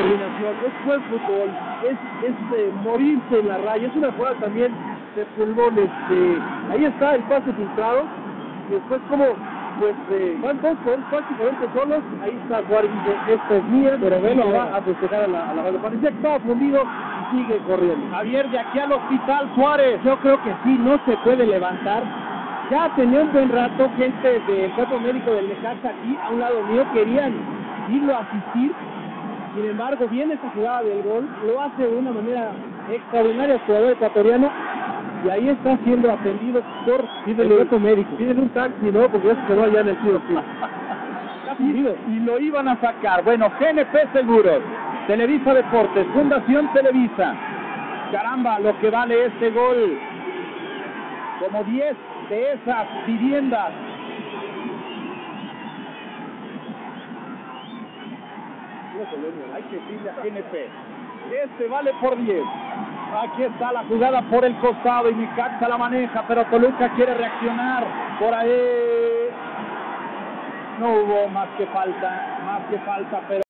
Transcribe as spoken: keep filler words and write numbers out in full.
coordinación, es buen fútbol, es, es eh, morirse en la raya, es una jugada también de pulmón. Este, ahí está el pase filtrado, y después como pues eh, van dos con prácticamente solos, ahí está Juárez, dice, esta es mía, pero Velo va a festejar a la, a la banda. Parecía que estaba fundido y sigue corriendo. Javier, de aquí al hospital Suárez. Yo creo que sí, no se puede levantar. Ya tenía un buen rato gente del cuerpo médico del Necaxa aquí a un lado mío, querían irlo a asistir. Sin embargo, viene esta jugada del gol, lo hace de una manera extraordinaria el jugador ecuatoriano, y ahí está siendo atendido por Pídele, el cuerpo médico. Piden un taxi, ¿no? Porque ya se quedó allá en el tiro. Y, y lo iban a sacar. Bueno, G N P Seguros, Televisa Deportes, Fundación Televisa. Caramba, lo que vale este gol. Como diez de esas viviendas. Hay que decirle a G N P. Este vale por diez. Aquí está la jugada por el costado y Necaxa la maneja, pero Toluca quiere reaccionar. Por ahí no hubo más que falta, más que falta, pero